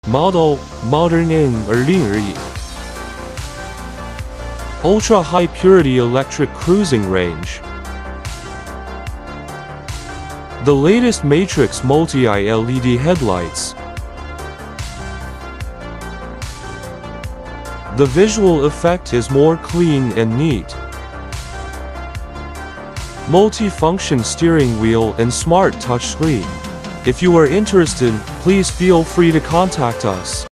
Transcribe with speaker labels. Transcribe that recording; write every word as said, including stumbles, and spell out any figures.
Speaker 1: Model modern in 二零二一 Ultra high purity electric cruising range. The latest Matrix multi-eye L E D headlights. The visual effect is more clean and neat. Multi-function steering wheel and smart touchscreen. If you are interested, please feel free to contact us.